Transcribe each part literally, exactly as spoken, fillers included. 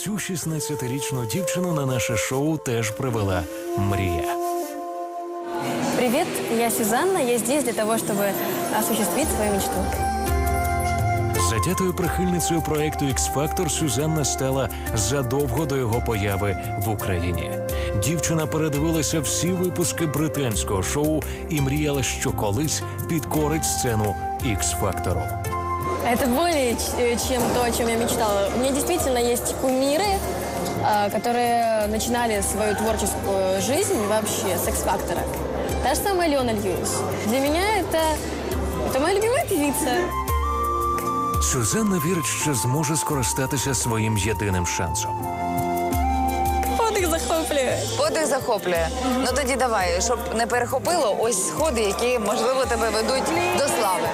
Цю шістнадцятирічну дівчину на наше шоу теж привела мрія. Привет, я Сюзанна. Я здесь для того, чтобы осуществить свою мечту. Затятою прихильницею проекту «Ікс-Фактор» Сюзанна стала задовго до його появи в Україні. Дівчина передивилася всі випуски британського шоу і мріяла, що колись підкорить сцену «Ікс-Фактору». Это более чем то, о чем я мечтала. У меня действительно есть кумиры, которые начинали свою творческую жизнь вообще с «Икс-Фактора». Та же самая Леона Льюис. Для меня это, это моя любимая певица. Сюзанна вірить, що зможе скористатися своїм єдиним шансом. Подих захоплює. Подих захоплює. Ну тоді давай, щоб не перехопило, ось сходи, які, можливо, тебе ведуть до слави.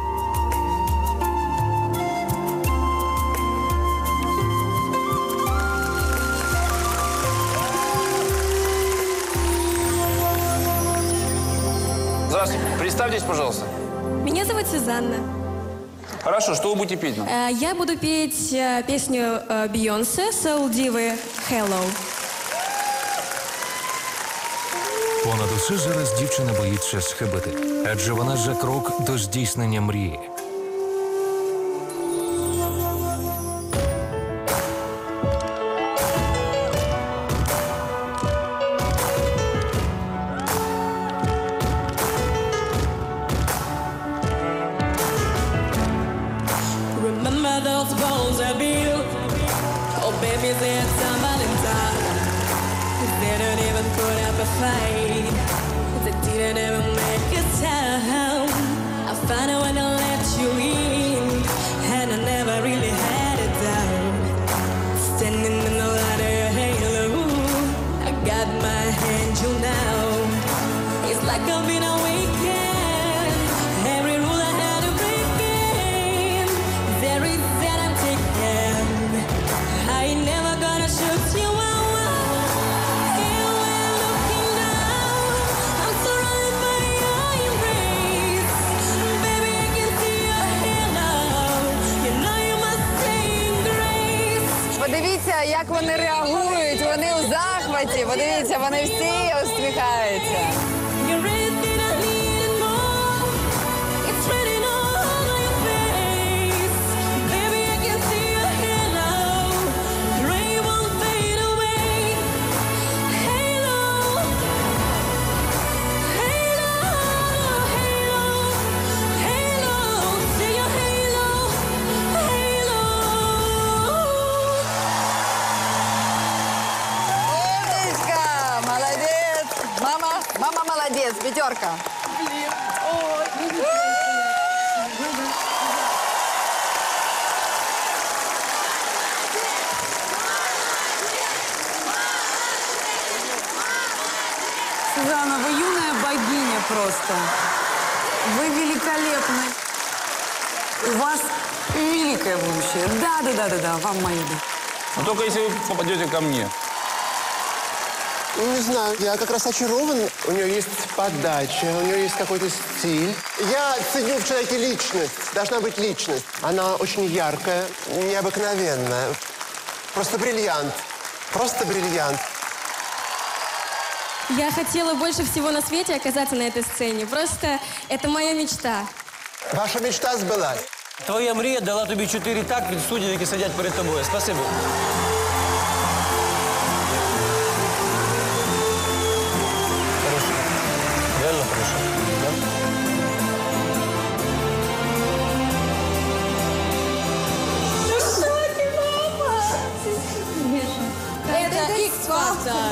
Здравствуйте. Представьтесь, пожалуйста. Меня зовут Сюзанна. Хорошо, что вы будете петь нам? Я буду петь песню Бейонсе «Soul-Diva Hello». Понад усе зараз дівчина боїться схибити, адже вона за крок до здійснення мрії. Remember those balls I built? Oh, baby, there's some Valentine. They don't even put up a fight. They didn't even make a sound. I found out when I let you in, and I never really had a doubt. Standing in the light of your halo, I got my angel now. It's like I've been a weekend. Every rule I had to break in. There is that I'm taking. I ain't never gonna shoot you out. You were looking down. I'm surrounded by your embrace. Baby, I can see your halo. You know you must say grace. Подивіться, як вони реагують, вони у захваті. Подивіться, вони всі усміхаються. You're everything I need and more. It's written all over your face. Baby, I can see your halo. The rain won't fade away. Halo. Halo. Halo. Halo. See your halo. Halo. Умничка! Молодець! Мама, мама молодець, п'ятерка. Сюзанна, вы юная богиня просто. Вы великолепны. У вас великое будущее. Да, да, да, да, да, вам мое да. Но только если вы попадете ко мне. Не знаю, я как раз очарован. У нее есть подача, у нее есть какой-то стиль. Я ценю в человеке личность. Должна быть личность. Она очень яркая, необыкновенная. Просто бриллиант. Просто бриллиант. Я хотела больше всего на свете оказаться на этой сцене. Просто это моя мечта. Ваша мечта сбылась. Твоя мрія дала тобі чотири так від суддів, які сидять перед тобою. Спасибо. Хорошо. Реально хорошо. Да? Это «Икс-Фактор».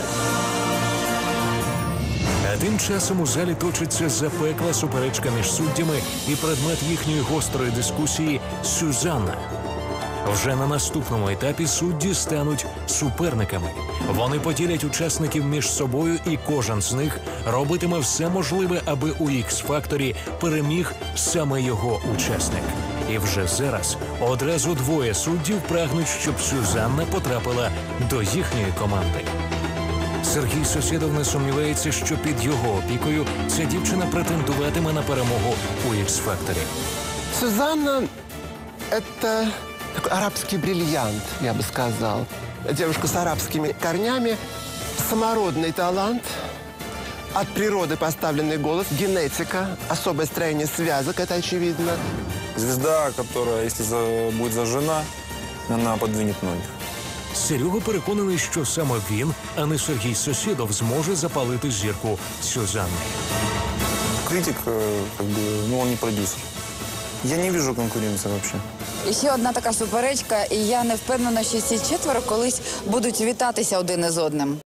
А тим часом у залі точиться запекла суперечка між суддями, і предмет їхньої гострої дискусії – Сюзанна. Вже на наступному етапі судді стануть суперниками. Вони поділять учасників між собою, і кожен з них робитиме все можливе, аби у «Ікс-Факторі» переміг саме його учасник. І вже зараз одразу двоє суддів прагнуть, щоб Сюзанна потрапила до їхньої команди. Сергій Сосєдов не сумнівається, що під його опікою ця дівчина претендуватиме на перемогу у «Ікс-Факторі». Сюзанна – это такой арабский бриллиант, я бы сказал. Девушка с арабскими корнями, самородный талант, от природы поставленный голос, генетика, особое строение связок, это очевидно. Звезда, которая, если за- будет зажжена, она подвинет многих. Серега переконаний, що саме він, а не Сергій Сосєдов, зможе запалити зірку Сюзанни. Критик, э, как бы, ну, он не продюсер. Я не вижу конкуренции вообще. І ще одна така суперечка, і я не впевнена, що ці четверо колись будуть вітатися один із одним.